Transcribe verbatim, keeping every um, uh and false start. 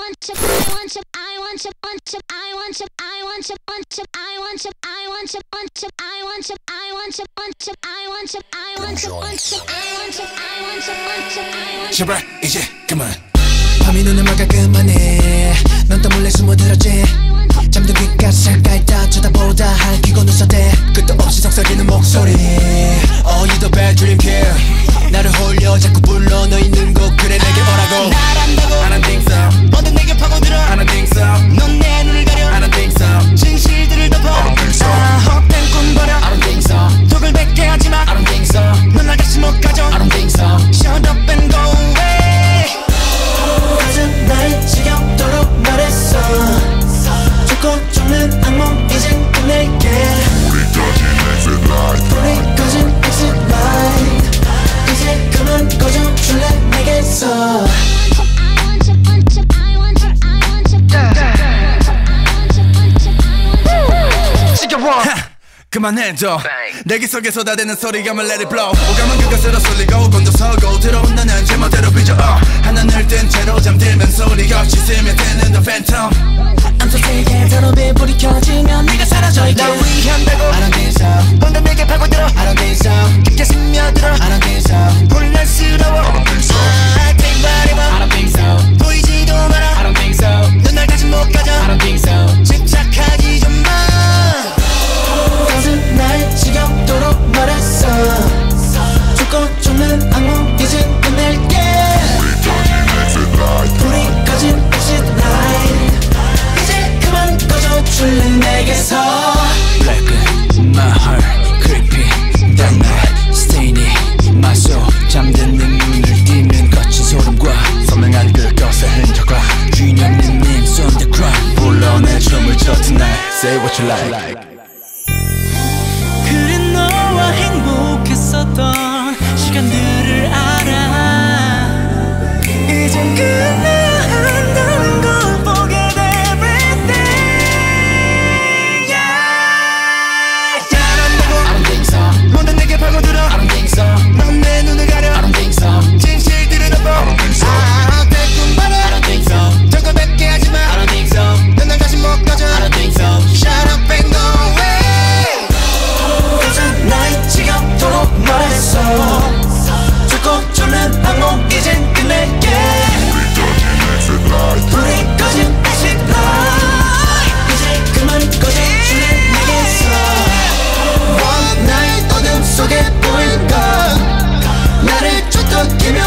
want to, I want to, I want to, want to, I want to, I want to, want to, I want to, I want to, want to, I want to, I want to, want to, I want to, I want to, want to, I want to, I want to, want to, I want to. 제발 이제 그만. 밤이 눈을 막아 그만해. 넌 또 몰래 숨어들었지. 잠든 귓가에 잠깐 다 쳐다보다 할퀴고 눈썹대 끝도 없이 속삭이는 목소리. Oh you the bad dream kid. 나를 홀려 자꾸 불러 너 있는 곳 그래 내게 오라고. 날 안다고 I don't think so. 너도 내게 파고들어 I don't think so. 넌 내 눈을 가려 I don't think so. 진실들을 덮어 I don't think so. 아 헛된 꿈 버려 I don't think so. 독을 뱉게 하지마 I don't think so. 넌 날 다시 못 가져 I don't think so. Shut up and go away. 가슴 날 지겹도록 말했어. 죽고 죽는 악몽 이젠 끝낼게. 우리 꺼진 exit light. 우리 꺼진 exit light. 이제 그만 꺼져 줄래 내게서. 그만해줘. 내 귀 속에 쏟아대는 소리감을 let it blow. 오감은 그것으로 쏠리고 곤두서고 들어온다는 제멋대로 빚어 uh. 하나를 뜬 채로 잠들면 소리가 없이 스며드는 the phantom. I'm so sick and tired. 불이 켜지면 네가 사라져 있게. 날 위한다고 I don't think so. 방금 내게 파고들어 I don't think so. 깊게 스며들어 I don't think so. 혼란스러워 I don't think so. I think body I don't think so. 보이지도 마라 I don't think so. 넌 날 다시 못 가져 I don't think so. 집착하지 좀 마. 가슴 날 지겹도록 말했어. 죽고 죽는 악몽 이제 끝낼게. 우리 꺼진 exit light. 불이 꺼진 exit light. 이제 그만 꺼져 줄래 내게서. Black my heart creepy that night stainy my soul 잠든 내 눈을 띄는 거친 소름과 선명한 그것의 흔적과 주인 없는 names on the ground 불러내 춤을 춰 tonight say what you like. 그래 너와 행복했었던 시간들을 알아. 이젠 끝내야 한다는 걸 forget everything. Yeah. 잘한다고 I don't think so. 너는 내게 파고들어 I don't think so. 넌 내 눈을 가려 I don't think so. 진실들을 덮어 I don't think so. 아 대꿈 봐라 I don't think so. 저걸 뱉게 하지마 I don't think so. 넌 날 다시 못 가져 I don't think so. Shut up and go away. 가슴 날 지겹도록 말했어. 죽고 죽는 악몽 이젠 끝낼게. 우리 꺼진 exit light. 불이 꺼진 exit light. 이제 그만 꺼져 줄래 내게서. One night 어둠 속에 보이는 건 나를 쫓아끼며